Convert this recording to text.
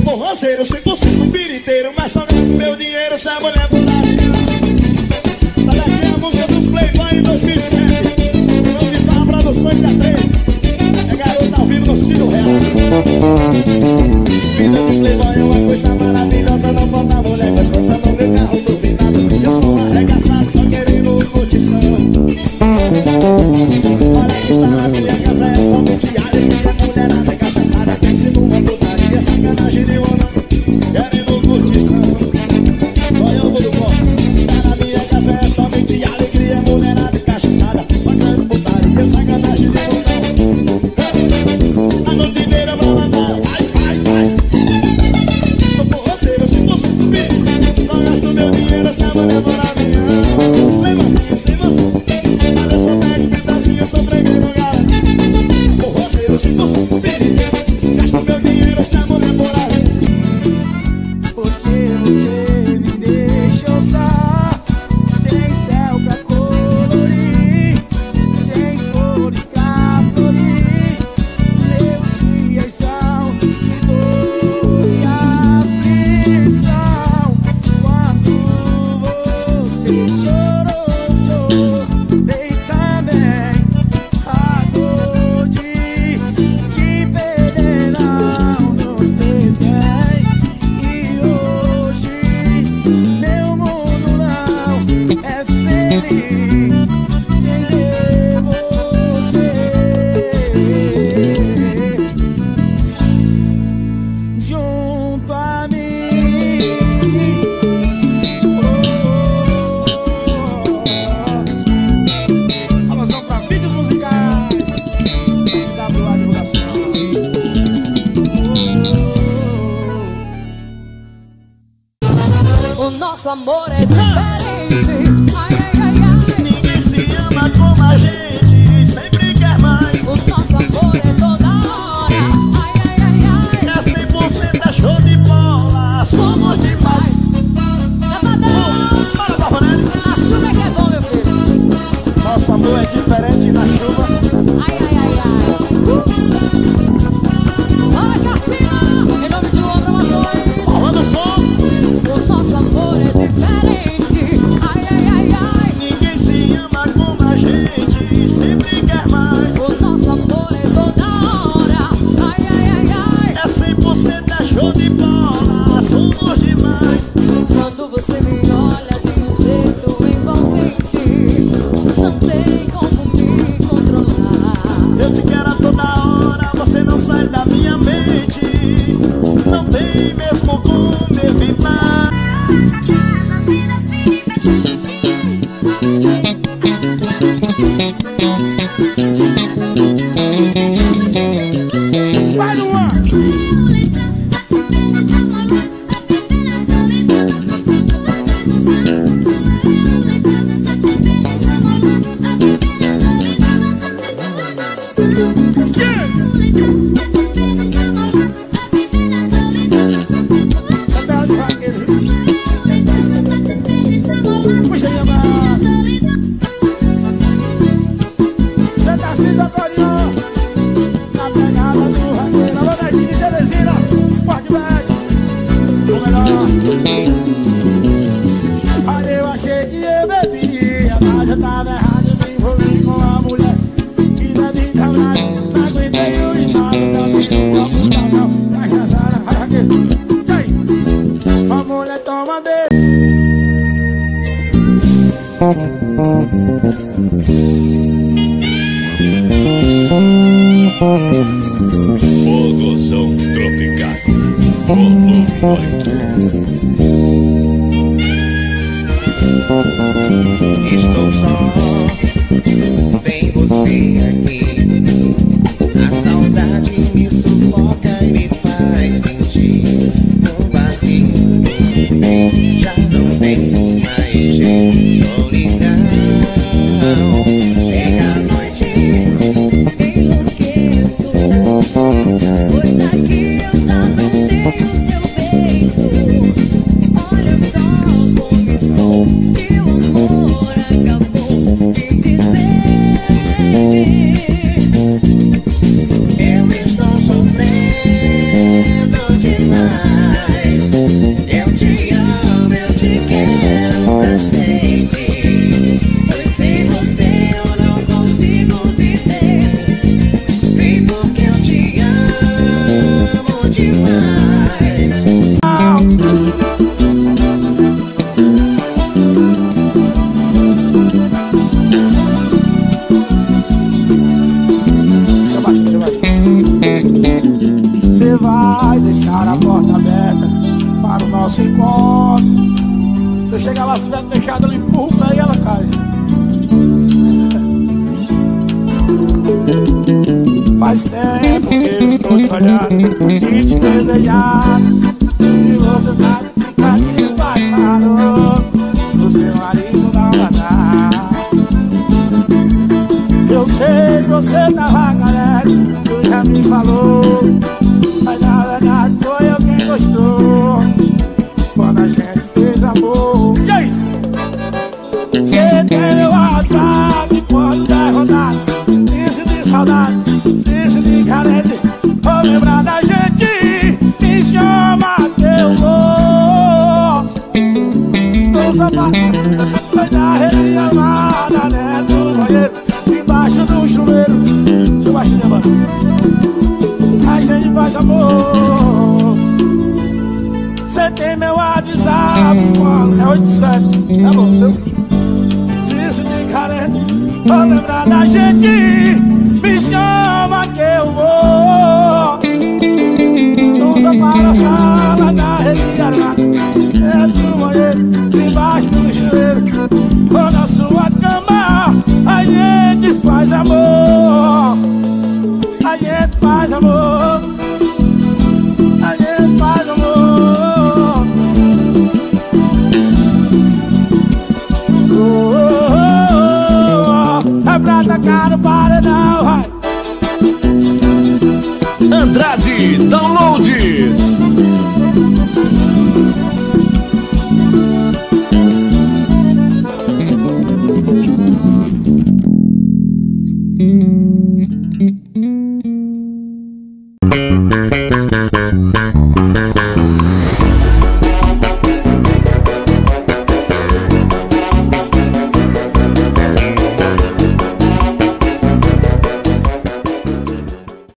forrozeiro, 100% piriteiro, mas só gasto meu dinheiro se a mulher for lá. Essa daqui é a música dos Playboy em 2007. O nome de Fala Produções da 3. É garota ao vivo no Ciro Real. Vida de Playboy é uma coisa maravilhosa. Não falta mulher gostosa no meu carro turbinado. Eu sou arregaçado, só querendo curtição. Olha que está na minha casa, é somente alegria. Mulherada cachaçada, pense numa putaria. Sacanagem de uma querendo curtição. Olha o mundo forte. Está na minha casa, é somente alegria. Mulherada cachaçada, pagando putaria. Sacanagem de uma a noite inteira pra mandar. Vai, vai, vai. Sou forrozeiro, 100% piriteiro. Não gasto meu dinheiro, essa mulher maravilha. Levazinha, sem você. Olha só, pega pedacinho, sou fregueiro, galera. Forrozeiro, 100% piriteiro. Gasto meu dinheiro, essa mulher maravilha. Porque você me deixou só, sem céu pra colorir, sem flores pra florir. Meus dias são de dor e aflição. Quando você chorou, chorei também. A dor de te perder não nos detém. E hoje meu mundo não é feliz sem ter você junto a mim. Alusão pra vídeos musicais da Boa Divulgação. O nosso amor é diferente. Ai, ai, ai, ai. Ninguém se ama como a gente, sempre quer mais. O nosso amor é toda hora. Ai, ai, ai, ai. É 100% é show de bola, somos demais. Sabadão. Para, Bavanelli. A chuva é que é bom, meu filho. Nosso amor é diferente na chuva. Ai, ai, ai, ai. Fala, Carpina. Em nome de Luan Gravações. Rolando o som. O nosso amor é diferente. Ai, ai, ai, ai. Ninguém se ama como a gente, sempre quer mais. O nosso amor é toda hora. Ai, ai, ai, ai. É 100% é show de bola, somos demais. Quando você me olha de um jeito envolvente, não tem como me controlar. Eu te quero a toda hora, você não sai da minha mente. Não tem mesmo como evitar. Vai no ar! Puxa aí, amar. Você tá assim, acordeão. Na pegada do raqueiro. Alô, Netinho de Teresina. Sport Bags. O melhor. Olha, eu achei que eu bebia, mas eu tava errado. Eu me envolvi com a mulher que bebe cabrado. Não aguentei o ritmo, não vi o copo da mão. Cachaçada, vai, raqueiro. E aí? A mulher toma dele. Fogozão tropical, volume 8. Estou só, sem você aqui. A saudade me sufoca e me faz sentir um vazio. Já não tenho mais jeito, solidão. Chega a noite, Enlouqueço, pois aqui eu já não tenho seu beijo. Olha só como eu sou, seu amor acabou, me fiz bem. vai deixar a porta aberta para o nosso encontro. Se eu chegar lá, se tiver fechado, eu empurro o pé e ela cai. Faz tempo que eu estou te olhando e te desejando, e você sabe ficar disfarçado do seu marido não vai dar. Eu sei que você tava careca, tu já me falou, mas na verdade foi eu quem gostou quando a gente fez amor. E aí? Você tem meu WhatsApp quando der rodada, de saudade, se de carente, vou lembrar da gente, me chama que eu vou. No sapato, foi na rede armada, dentro do banheiro, embaixo do chuveiro. Deixa eu baixar minha mano. A gente faz amor. Cê tem meu WhatsApp, mano, é 87, tá bom, viu? Se de carente, vou lembrar da gente, me chama que eu vou. Não separa a sala da rede armada, dentro do banheiro, embaixo do chuveiro, ou na sua cama. A gente faz amor, a gente faz amor, a gente faz amor. É pra tacar no paredão, vai. Andrade Downloads.